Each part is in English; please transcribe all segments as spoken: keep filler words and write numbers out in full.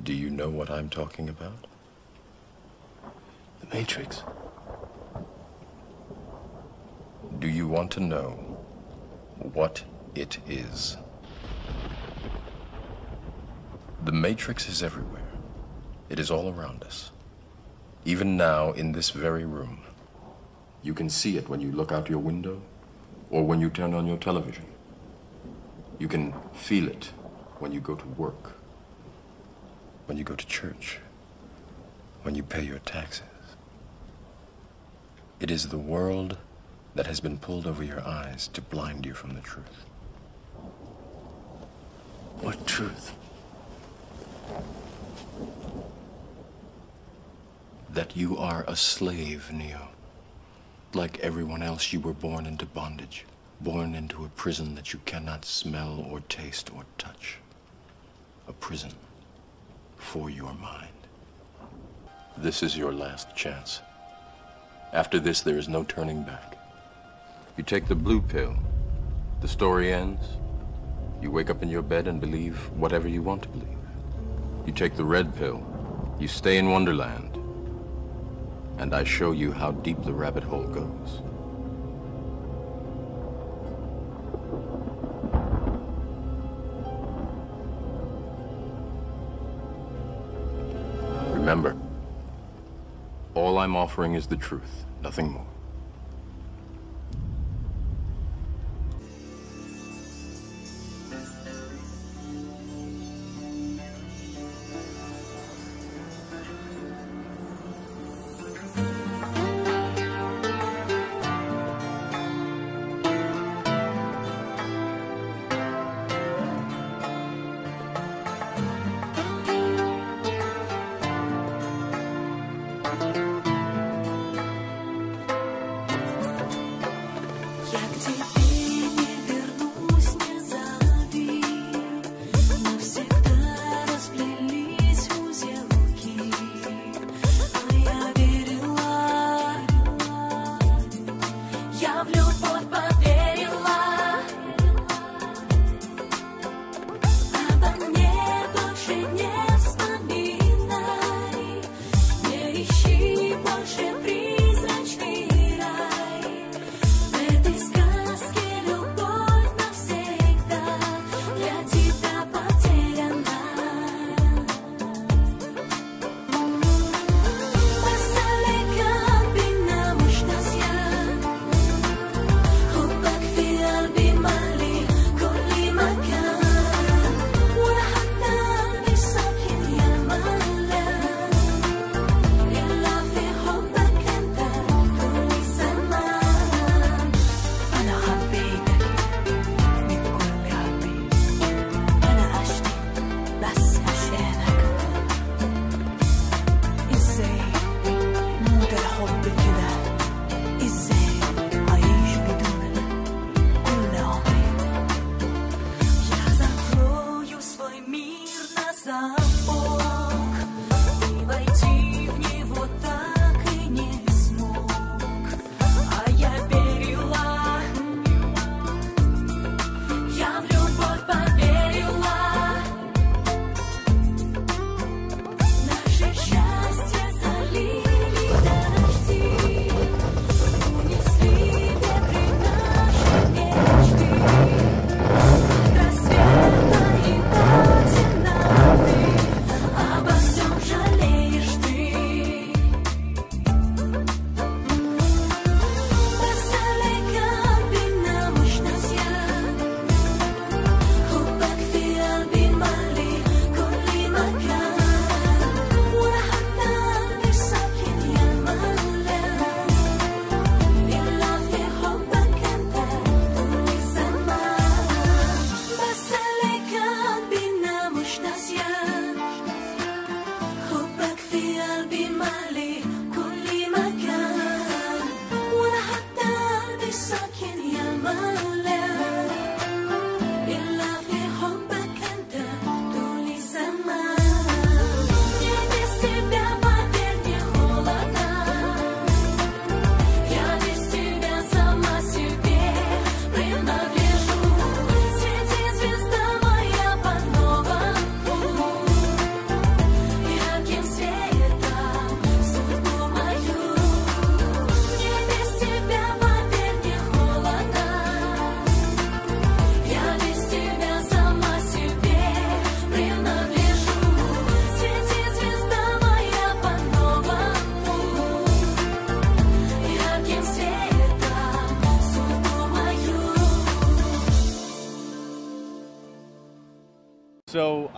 Do you know what I'm talking about? The Matrix. Do you want to know what it is? The Matrix is everywhere. It is all around us. Even now, in this very room. You can see it when you look out your window or when you turn on your television. You can feel it when you go to work, when you go to church, when you pay your taxes. It is the world that has been pulled over your eyes to blind you from the truth. What truth? That you are a slave, Neo. Like everyone else, you were born into bondage, born into a prison that you cannot smell or taste or touch. A prison for your mind. This is your last chance. After this, there is no turning back. You take the blue pill, the story ends. You wake up in your bed and believe whatever you want to believe. You take the red pill, you stay in Wonderland, and I show you how deep the rabbit hole goes. Remember, all I'm offering is the truth, nothing more.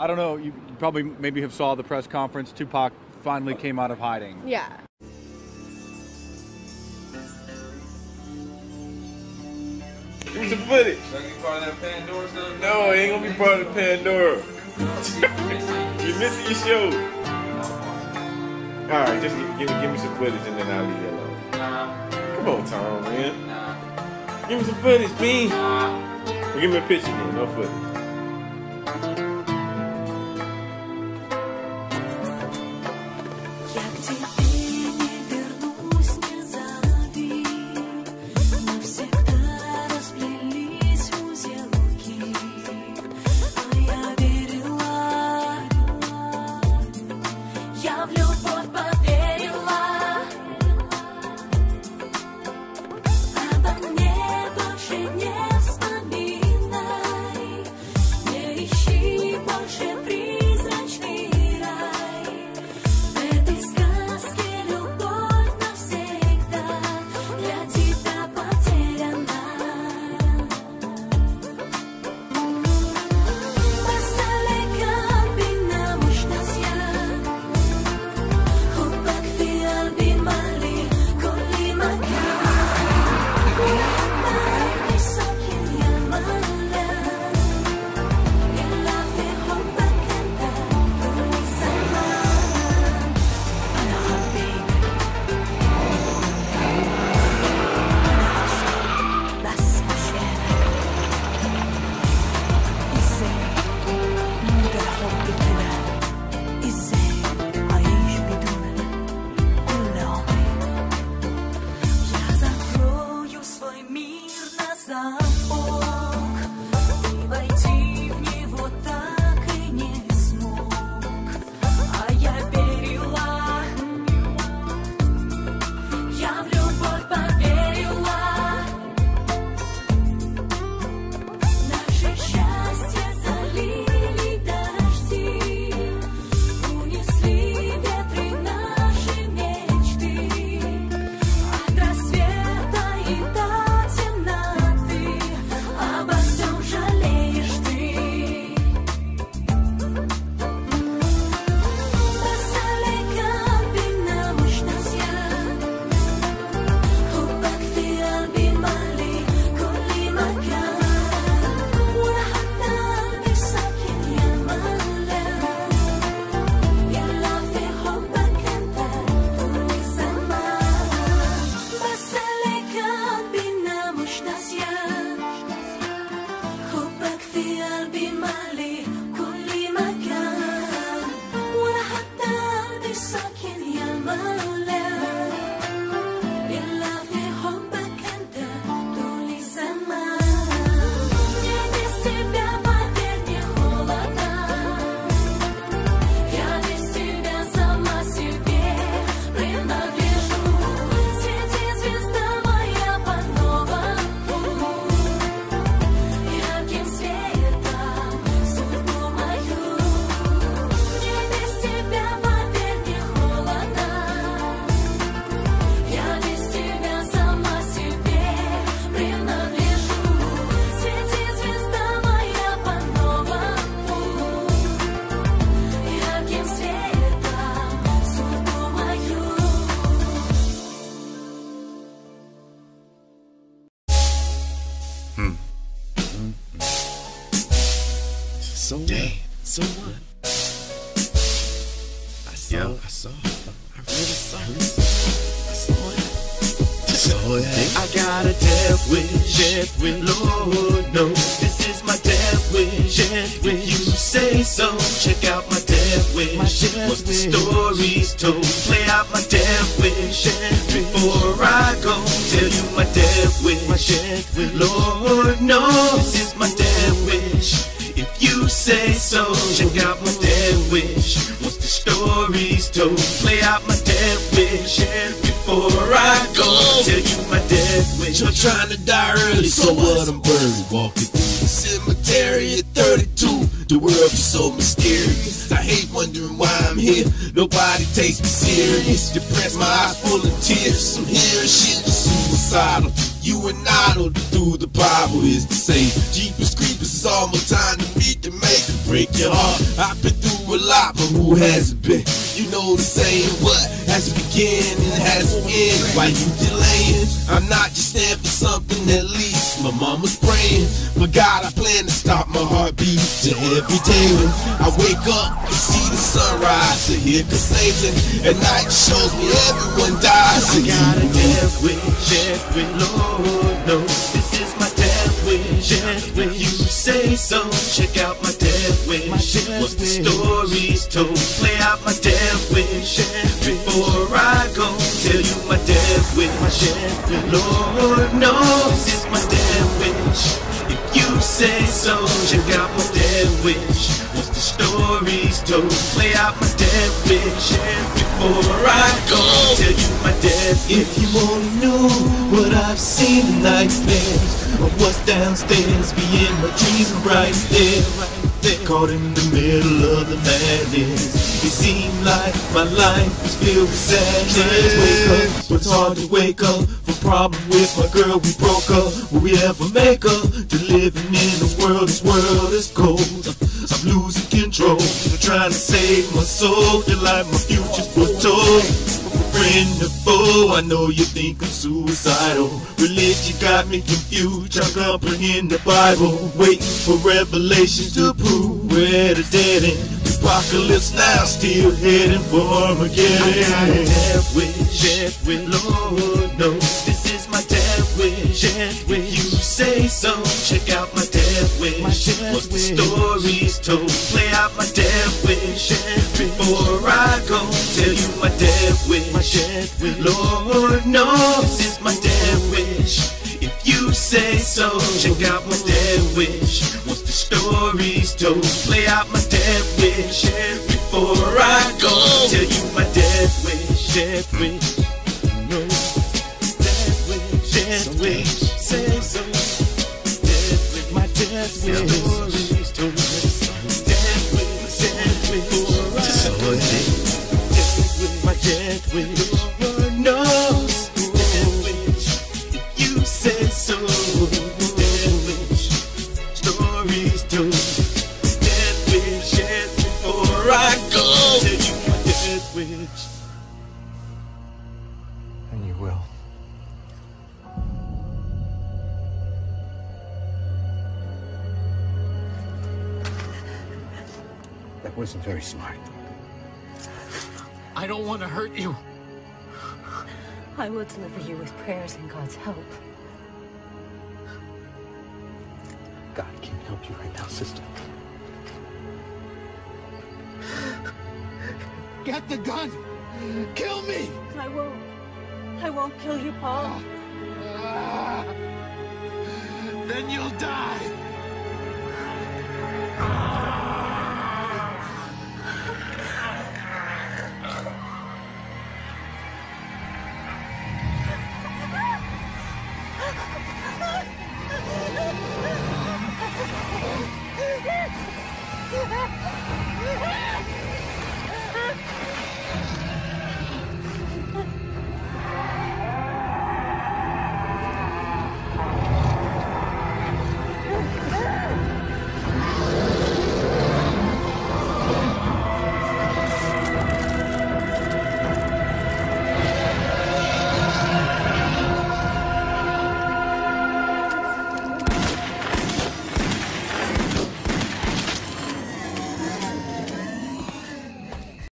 I don't know, you probably maybe have saw the press conference. Tupac finally came out of hiding. Yeah. Give me some footage. Gonna be part of that Pandora stuff? No, it ain't gonna be part of the Pandora. You're missing your show. Alright, just give, give, me, give me some footage and then I'll leave you alone. Nah. Come on, Tom, man. Nah. Give me some footage, B. Nah. Well, give me a picture then, no footage. So what? So what? I saw Yeah. it. I saw it. I really saw it. I saw it. I saw it. I got a death wish. Death wish. Lord knows this is my death wish. Death wish. If you say so, check out my death wish. My death What's wish. The stories told? Play out my death wish. Death Before I go, tell you my death wish. My death wish. Lord knows this is my death wish. If you say so, check out my death wish. Once the story's told, play out my death wish. Before I go, tell you my death wish. I'm trying to die early, so what? I'm buried, walking through the cemetery at thirty-two. The world is so mysterious. I hate wondering why I'm here. Nobody takes me serious. Depressed, my eyes full of tears. I'm hearing shit suicidal. you and I know through the Bible is to say, Jeepers Creepers, it's almost time to meet to make or break your heart. I've been through a lot, but who hasn't been? You know the saying, what has begun and has end? Why you delaying? I'm not just stand for something, at least my mama's praying. For God, I plan to stop my heartbeat to every day when I wake up and see the sunrise. So here comes Satan, at night shows me everyone dies. I got a death wish, death wish, Lord knows this is my death wish, death wish. You say so, check out my death wish. What's the stories told? Play out my death wish before I go. Tell you my death wish, Lord knows this is my death wish. If you say so, check out my death wish. What's the stories told? Play out my death wish before I go. Tell you my death. If you only knew what I've seen in nightmares of what's downstairs, be in my dreams and right there, right there, caught in the middle of the madness. It seemed like my life was filled with sadness. Wake up, but it's hard to wake up from problems with my girl. We broke up. Will we ever make up to living in this world? This world is cold. I'm losing control. I'm trying to save my soul. Feel like my future's foretold. Friend or foe, I know you think I'm suicidal. Religion got me confused, trying to comprehend the Bible. Waiting for revelations to prove we're at a dead end. Apocalypse now, still heading for Armageddon. I got a death wish, death wish, Lord knows this is my death wish, death wish. You say so, check out my death wish. What's the stories told? Play out my death wish before I go. Tell you my death wish, Lord knows this is my death wish. If you say so, check out my death wish. What's the stories told? Play out my death wish before I go. Tell you my death wish, death wish, no, death wish, death wish. Say so, death wish, my death wish. Stories told, death wish, death wish, before I go. Death wish, my death wish. Lord knows, death wish. If you say so, death wish. Stories told, death wish, death before I go. Tell you my death wish. And you will. That wasn't very smart. I don't want to hurt you. I will deliver you with prayers and God's help. God can't help you right now, sister. Get the gun! Kill me! I won't. I won't kill you, Paul. Then you'll die!